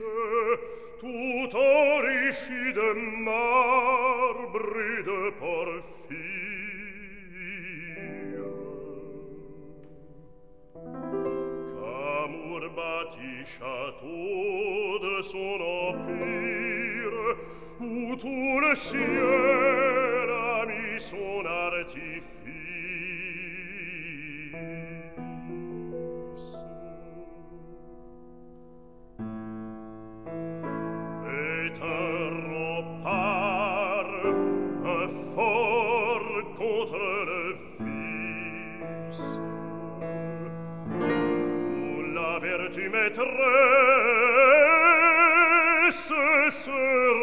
tout enrichi de marbre et de porphyre. Qu'amour bâtit château de son empire, où tout le ciel a mis son artifice. Est un rempart, un fort contre le vice, où la vertu maîtresse se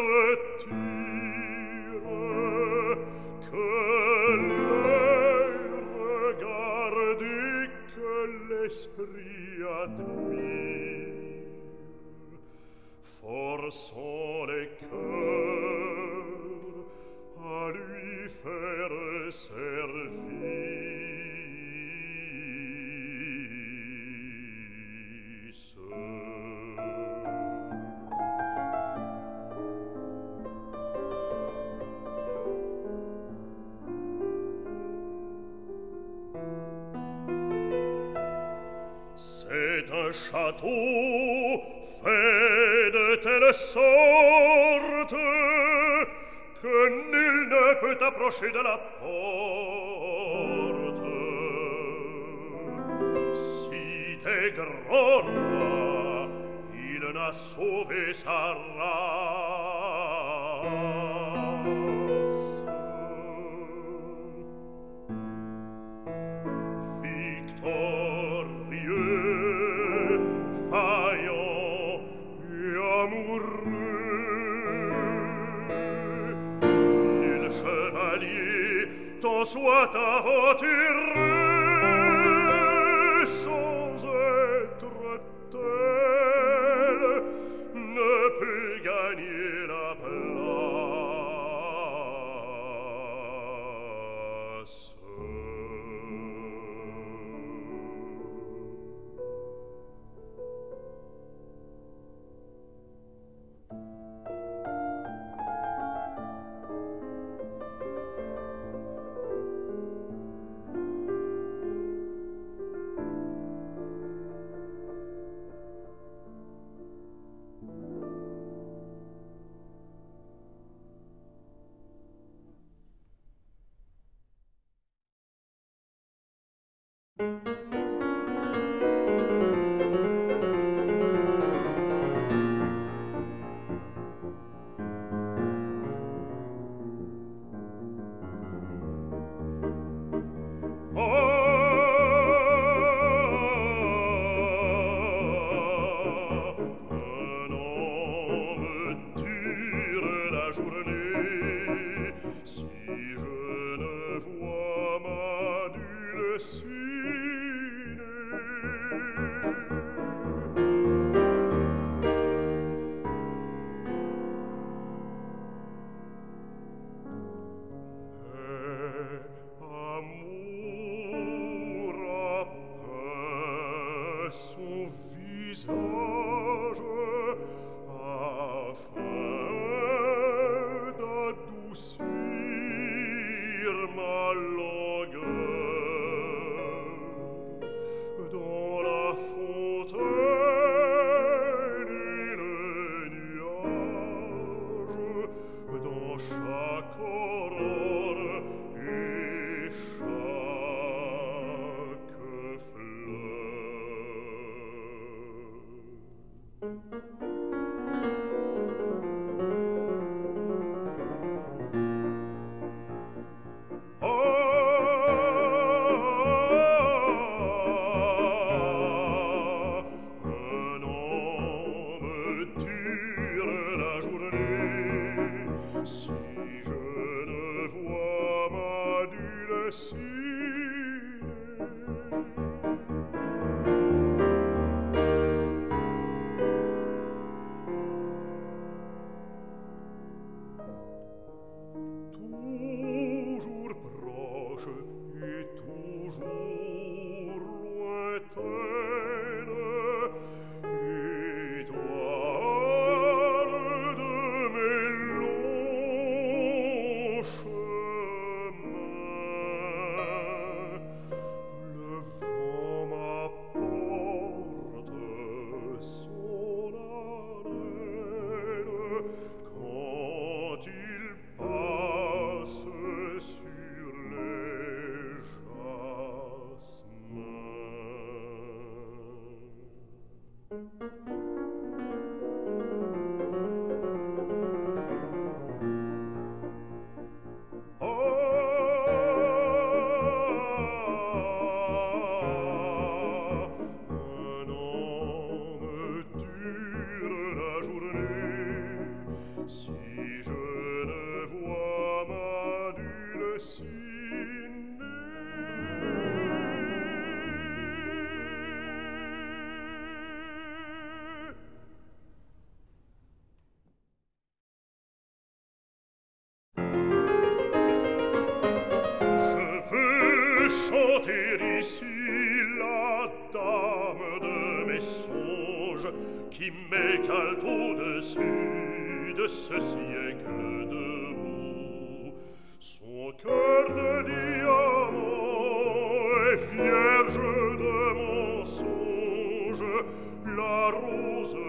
retire, que l'œil regarde et que l'esprit admire, forçant les cœurs à lui faire service. C'est un château fait de telle sorte que nul ne peut approcher de la porte. Si des grands rois il n'a sauvé sa race, victorieux, vaillant et amoureux, nul chevalier tant soit aventureux sans être tel ne peut gagner la place. Toujours lointaine, et toi, chanter ici la dame de mes songes qui m'égale au-dessus de ce siècle debout. Son cœur de diamant est vierge de mensonge, la rose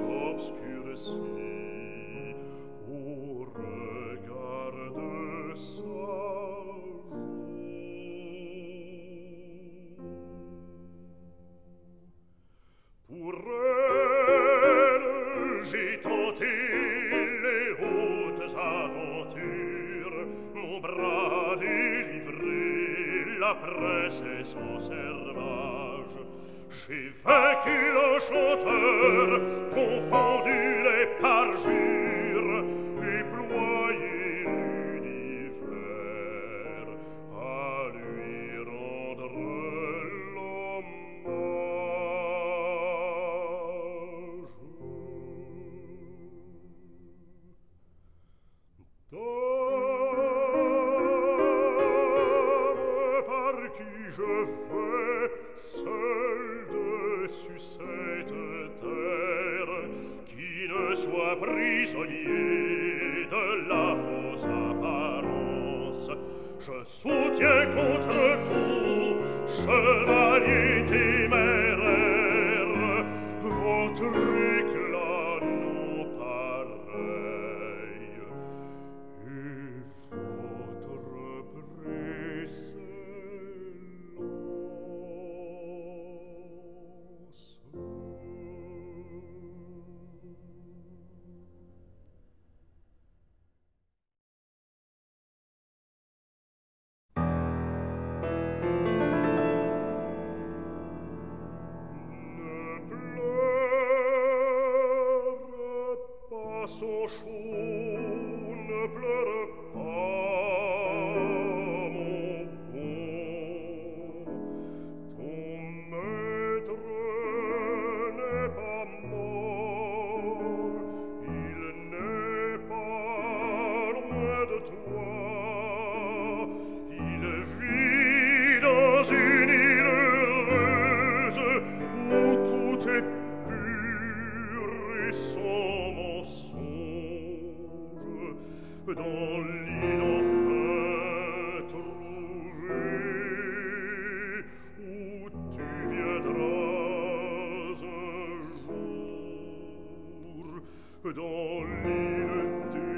s'obscurcit au regard de sa joue. Pour elle, j'ai tenté les hautes aventures, mon bras délivré, la presse et son servage. J'ai vaincu l'enchanteur, confondu les parjures, et ployé l'univers à lui rendre l'hommage. Dame par qui je vais seul dessus cette terre, qui ne soit prisonnier de la fausse apparence. Je soutiens contre tout, chevalier téméraire, votre éclat non pareil et votre précédence. Son chou, ne pleure pas, mon bon. Ton maître n'est pas mort, il n'est pas loin de toi. Il vit dans une île heureuse où tout est pur et sans mensonge. Dans l'île enfin trouvée où tu viendras un jour, dans l'île